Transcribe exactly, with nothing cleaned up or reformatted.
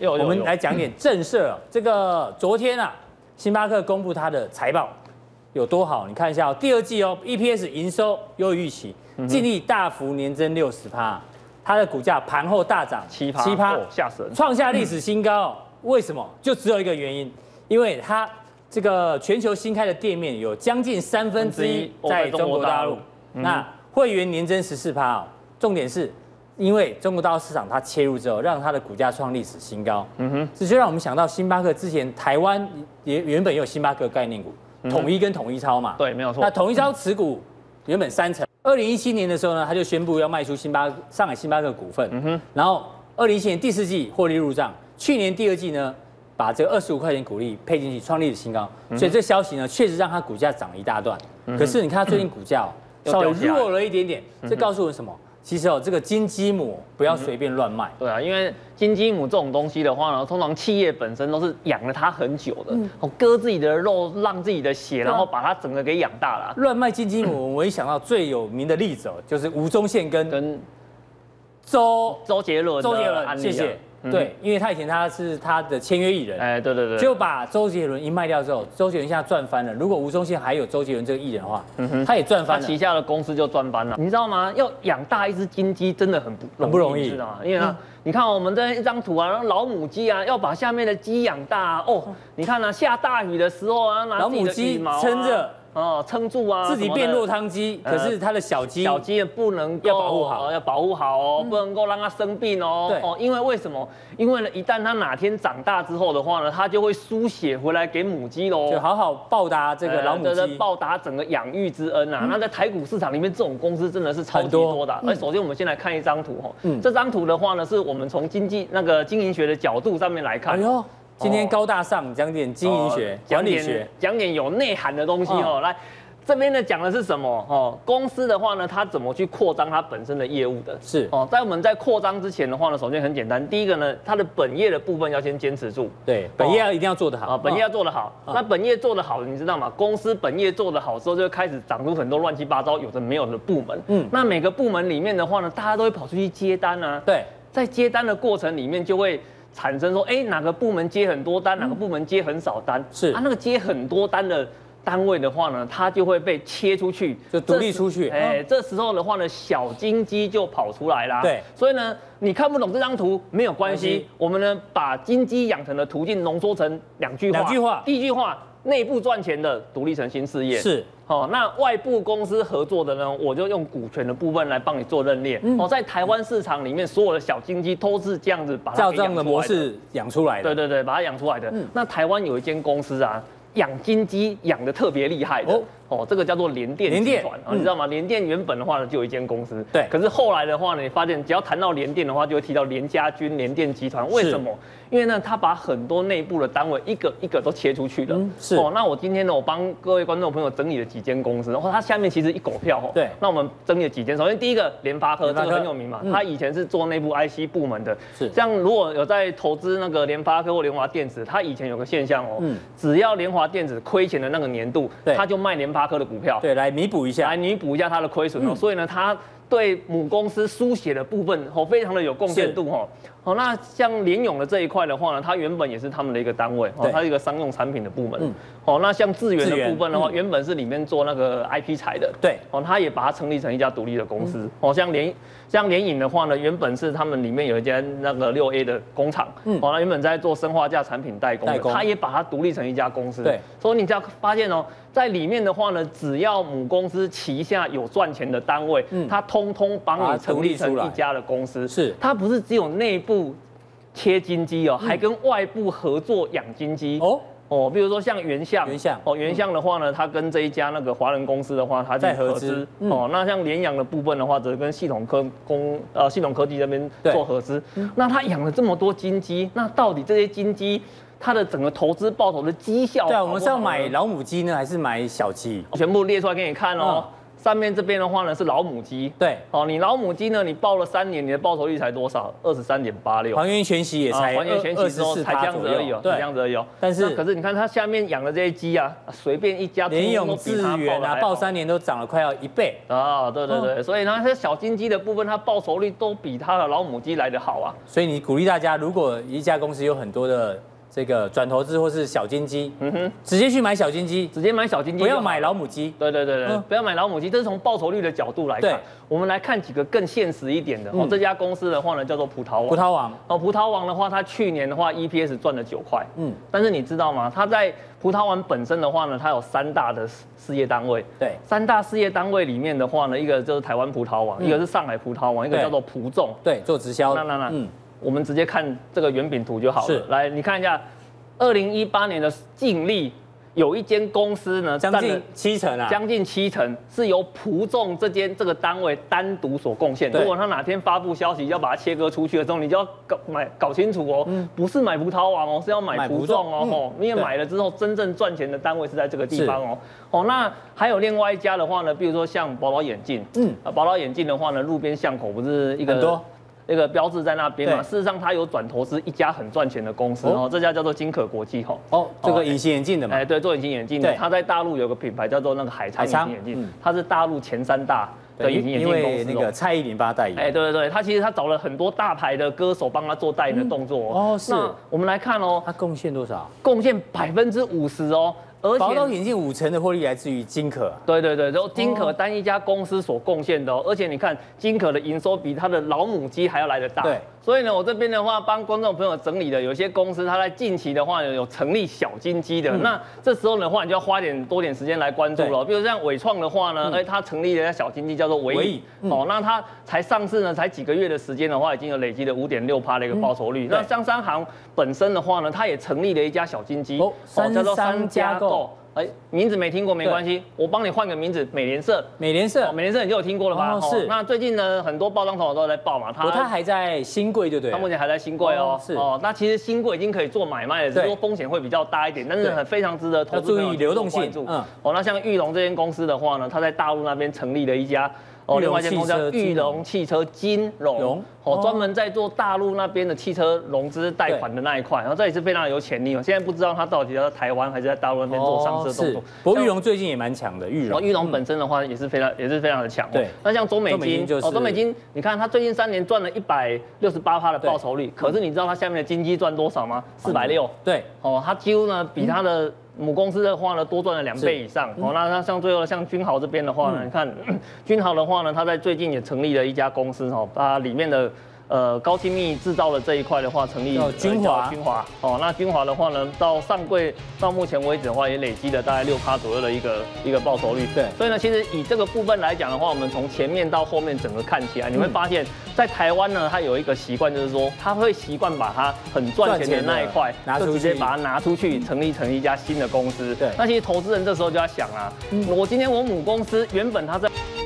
有有我们来讲点正事哦。这个昨天啊，星巴克公布它的财报有多好，你看一下哦，第二季哦 ，E P S 营收优于预期，净利大幅年增六十趴，它的股价盘后大涨七趴， 七趴， 吓死人， 创下历史新高哦。为什么？就只有一个原因，因为它这个全球新开的店面有将近三分之一在中国大陆，那会员年增十四趴哦。重点是，因为中国大陆市场它切入之后，让它的股价创历史新高。嗯哼，这就让我们想到星巴克之前台湾也原本也有星巴克概念股，统一跟统一超嘛。 对，没有错。 那统一超持股原本三成，二零一七年的时候呢，他就宣布要卖出星巴上海星巴克股份。嗯哼，然后二零一七年第四季获利入账，去年第二季呢，把这个二十五块钱股利配进去，创历史新高。所以这消息呢，确实让它股价涨了一大段。可是你看它最近股价哦，稍微弱了一点点，这告诉我们什么？其实哦，这个金鸡母不要随便乱卖。 对啊，因为金鸡母这种东西的话呢，通常企业本身都是养了它很久的，哦，割自己的肉，让自己的血，然后把它整个给养大了。 乱卖金鸡母，我一想到最有名的例子哦，就是吴宗宪跟跟周周杰伦， 周杰伦，谢谢。对，因为他以前他是他的签约艺人， 哎，对对对， 就把周杰伦一卖掉之后，周杰伦现在赚翻了。如果吴宗宪还有周杰伦这个艺人的话，嗯哼，他也赚翻了， 他旗下的公司就赚翻了。你知道吗？要养大一只金鸡真的很不很不容易， 知道吗？因为呢，你看我们这一张图啊，老母鸡啊，要把下面的鸡养大哦。你看啊，下大雨的时候啊，拿自己的羽毛啊， 老母鸡撑着。 哦，撑住啊！ 自己变落汤鸡，可是它的小鸡小鸡也不能要保护好， 要保护好哦，不能够让它生病哦。 对哦，因为为什么？因为呢，一旦它哪天长大之后的话呢，它就会输血回来给母鸡喽， 就好好报答这个老母鸡， 报答整个养育之恩啊。那在台股市场里面，这种公司真的是超级多的。而首先我们先来看一张图哈，这张图的话呢，是我们从经济那个经营学的角度上面来看。哎呦， 今天高大上，讲点经营学、管理学， 讲点有内涵的东西哦，来。这边呢讲的是什么？哦，公司的话呢，它怎么去扩张它本身的业务的？ 是哦，在我们在扩张之前的话呢，首先很简单，第一个呢，它的本业的部分要先坚持住。 对，本业要一定要做得好啊，本业要做得好。那本业做得好，你知道吗？公司本业做得好之后，就会开始长出很多乱七八糟、有的没有的部门。嗯，那每个部门里面的话呢，大家都会跑出去接单啊。 对， 在接单的过程里面，就会产生说，哎，哪个部门接很多单，哪个部门接很少单？ 是啊，那个接很多单的单位的话呢，它就会被切出去， 就独立出去。 哎，这时候的话呢，小金鸡就跑出来啦。 对， 所以呢，你看不懂这张图没有关系，我们呢把金鸡养成的途径浓缩成两句话。 两句话。 第一句话，内部赚钱的独立成新事业。 是。 哦，那外部公司合作的呢，我就用股权的部分来帮你做认列。嗯、哦，在台湾市场里面，所有的小金鸡都是这样子把它照这样的模式养出来的。 对对对，把它养出来的。嗯、那台湾有一间公司啊。养金鸡养的特别厉害的 哦, 哦，这个叫做联电集团啊，你知道吗？联电原本的话呢就有一间公司， 对。 可是后来的话呢，你发现只要谈到联电的话，就会提到联家军、联电集团。为什么？因为呢，他把很多内部的单位一个一个都切出去了。嗯、是哦，那我今天呢，我帮各位观众朋友整理了几间公司，然后它下面其实一狗票哦。 对。 那我们整理了几间，首先第一个联发科，这个很有名嘛，嗯、它以前是做内部 I C 部门的。是。像如果有在投资那个联发科或联华电子，它以前有个现象哦，嗯、只要联华电子亏钱的那个年度，他就卖联发科的股票， 对，来弥补一下， 来弥补一下它的亏损哦。嗯、所以呢，他对母公司输血的部分哦，非常的有贡献度哦。好，那像联咏的这一块的话呢，它原本也是他们的一个单位哦，它是一个商用产品的部门。嗯。哦，那像智源的部分的话，原本是里面做那个 I P 材的。 对。 哦，它也把它成立成一家独立的公司。哦，像联像联咏的话呢，原本是他们里面有一间那个六 A 的工厂。嗯。哦，那原本在做生化价产品代工的，它也把它独立成一家公司。 对。 所以你只要发现哦，在里面的话呢，只要母公司旗下有赚钱的单位，嗯，它通通帮你成立成一家的公司。 是。 它不是只有内部切金鸡哦，还跟外部合作养金鸡哦哦，比如说像原相， 原相哦，原相的话呢，它跟这一家那个华人公司的话，它在合资哦。那像联养的部分的话，则跟系统科工呃系统科技这边做合资。那它养了这么多金鸡，那到底这些金鸡它的整个投资报酬的绩效？ 对，我们是要买老母鸡呢，还是买小鸡？ 全部列出来给你看哦。 上面这边的话呢是老母鸡， 对， 哦，你老母鸡呢，你抱了三年，你的报酬率才多少？二十三点八六。 还原全息也才还原全息之后才这样子而已哦， 对， 这样子而已哦。 但是可是你看它下面养的这些鸡啊，随便一家联咏、智原啊，报三年都涨了快要一倍啊，对对对，所以呢，这小金鸡的部分，它报酬率都比它的老母鸡来得好啊。 所以你鼓励大家，如果一家公司有很多的这个转投资或是小金鸡，嗯哼，直接去买小金鸡， 直接买小金鸡， 不要买老母鸡。 对对对对，嗯、不要买老母鸡，这是从报酬率的角度来看。我们来看几个更现实一点的。嗯、哦，这家公司的话呢，叫做葡萄王。 葡萄王。 哦，葡萄王的话，它去年的话 E P S 赚了九块。嗯。但是你知道吗？它在葡萄王本身的话呢，它有三大的事业单位。 对。 三大事业单位里面的话呢，一个就是台湾葡萄王，嗯、一个是上海葡萄王，一个叫做葡众。 对，做直销。 那那那，嗯，我们直接看这个圆饼图就好了。是。来，你看一下。二零一八年的净利，有一间公司呢， 将近七成啊， 将近七成是由葡众这间这个单位单独所贡献。如果他哪天发布消息要把它切割出去的时候，你就要搞买搞清楚哦，嗯、不是买葡萄王哦，是要买葡众哦，哦、嗯，因为买了之后真正赚钱的单位是在这个地方哦。哦，那还有另外一家的话呢，比如说像宝岛眼镜，嗯，啊，宝岛眼镜的话呢，路边巷口不是一个很多。那个标志在那边嘛，事实上它有转投资一家很赚钱的公司哦，这家叫做金可国际哈。 哦，这个隐形眼镜的嘛。 哎，对，做隐形眼镜的，它在大陆有个品牌叫做那个海昌隐形眼镜，它是大陆前三大的隐形眼镜公司。 因为那个蔡依林帮他代言。 哎，对对对，他其实他找了很多大牌的歌手帮他做代言的动作哦。是。 那我们来看哦， 他贡献多少？ 贡献百分之五十哦。 而且宝岛眼镜五成的获利来自于金可， 对对对，然后金可单一家公司所贡献的哦，而且你看金可的营收比它的老母鸡还要来得大，对，所以呢，我这边的话帮观众朋友整理的，有些公司它在近期的话有成立小金鸡的，嗯、那这时候的话你就要花点多点时间来关注了，比如像伟创的话呢，哎、嗯，它成立了一家小金鸡叫做伟影，嗯、哦，那它才上市呢，才几个月的时间的话，已经有累积了五点六趴的一个报酬率。嗯、那香商行本身的话呢，它也成立了一家小金鸡，哦， 叫做三家购。 哎，名字没听过没关系，我帮你换个名字，美联社。 美联社， 美联社你就有听过了吧？ 哦，是。 那最近呢，很多报章头条都在报嘛， 它它还在新贵，对不对？ 它目前还在新贵哦。是哦，那其实新贵已经可以做买卖了，只是说风险会比较大一点，但是很非常值得投资朋友注意流动性。 嗯。哦，那像裕隆这间公司的话呢，它在大陆那边成立了一家。哦，另外一间公司叫裕隆汽车金融，哦，专门在做大陆那边的汽车融资贷款的那一块，然后这也是非常有潜力哦。现在不知道它到底要在台湾还是在大陆那边做上市的动作。 不过裕隆最近也蛮强的，裕隆， 裕隆本身的话也是非常也是非常的强。 对， 那像中美金，哦，中美金，你看它最近三年赚了一百六十八趴的报酬率，可是你知道它下面的金鸡赚多少吗？四百六。 对， 哦，它几乎呢比它的母公司的话呢，多赚了两倍以上。哦，那那像最后像君豪这边的话呢，你看君豪的话呢，它在最近也成立了一家公司哦，它里面的呃高精密制造的这一块的话，成立君华君华哦，那君华的话呢，到上柜到目前为止的话，也累积了大概六趴左右的一个一个报酬率。 对， 所以呢，其实以这个部分来讲的话，我们从前面到后面整个看起来，你会发现在台湾呢，它有一个习惯，就是说它会习惯把它很赚钱的那一块，就直接把它拿出去，成立成一家新的公司。对，那其实投资人这时候就要想啊，我今天我母公司原本它在。